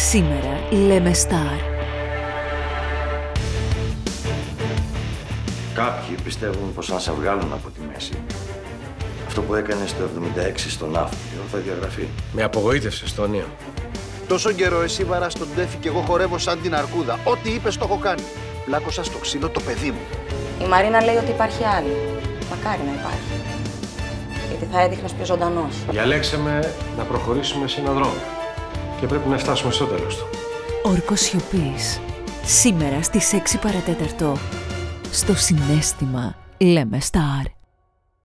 Σήμερα λέμε Star. Κάποιοι πιστεύουν πως αν σε βγάλουν από τη μέση, αυτό που έκανε στο 76 στον Ναύπλιο θα διαγραφεί. Με απογοήτευσε, Στόνιο. Τόσο καιρό εσύ βαράς τον τέφι και εγώ χορεύω σαν την αρκούδα. Ό,τι είπες το έχω κάνει. Πλάκωσα στο ξύλο το παιδί μου. Η Μαρίνα λέει ότι υπάρχει άλλη. Μακάρι να υπάρχει. Γιατί θα έδειχνες πιο ζωντανός. Διαλέξαμε να προχωρήσουμε σε έναν δρόμο. Και πρέπει να φτάσουμε στο τέλος του. Όρκος σιωπής. Σήμερα στις 6 παρατέταρτο. Στο συναίσθημα λέμε Star.